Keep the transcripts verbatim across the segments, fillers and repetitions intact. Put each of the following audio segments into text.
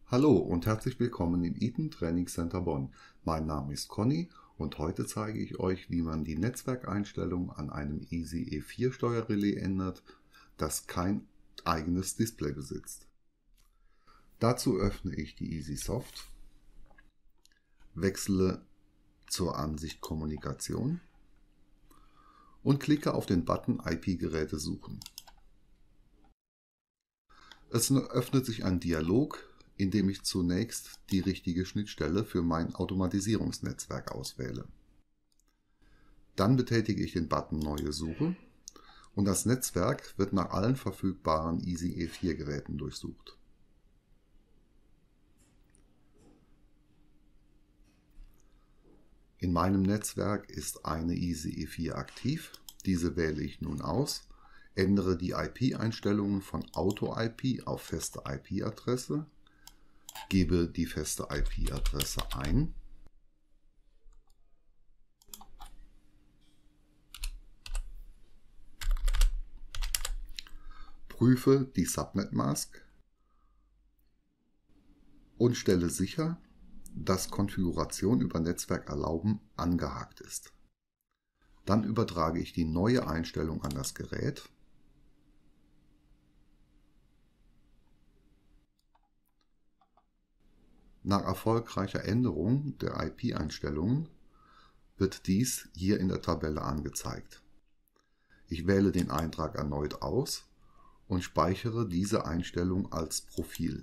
Hallo und herzlich willkommen im Eaton Training Center Bonn. Mein Name ist Conny und heute zeige ich euch, wie man die Netzwerkeinstellung an einem Easy E vier Steuerrelais ändert, das kein eigenes Display besitzt. Dazu öffne ich die EasySoft, wechsle zur Ansicht Kommunikation und klicke auf den Button I P-Geräte suchen. Es öffnet sich ein Dialog, in dem ich zunächst die richtige Schnittstelle für mein Automatisierungsnetzwerk auswähle. Dann betätige ich den Button Neue Suche und das Netzwerk wird nach allen verfügbaren Easy E vier Geräten durchsucht. In meinem Netzwerk ist eine Easy E vier aktiv, diese wähle ich nun aus, ändere die I P-Einstellungen von Auto-I P auf feste I P-Adresse, gebe die feste I P-Adresse ein, prüfe die Subnet-Mask und stelle sicher, dass Konfiguration über Netzwerk erlauben angehakt ist. Dann übertrage ich die neue Einstellung an das Gerät. Nach erfolgreicher Änderung der I P-Einstellungen wird dies hier in der Tabelle angezeigt. Ich wähle den Eintrag erneut aus und speichere diese Einstellung als Profil.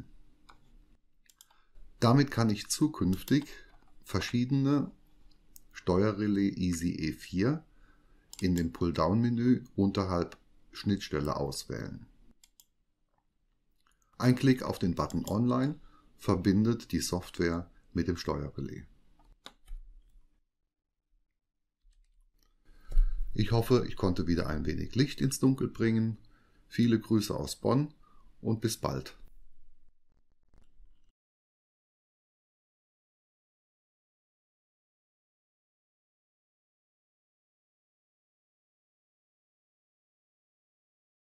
Damit kann ich zukünftig verschiedene Steuerrelais Easy E vier in dem Pull-Down-Menü unterhalb Schnittstelle auswählen. Ein Klick auf den Button Online verbindet die Software mit dem Steuerrelais. Ich hoffe, ich konnte wieder ein wenig Licht ins Dunkel bringen. Viele Grüße aus Bonn und bis bald.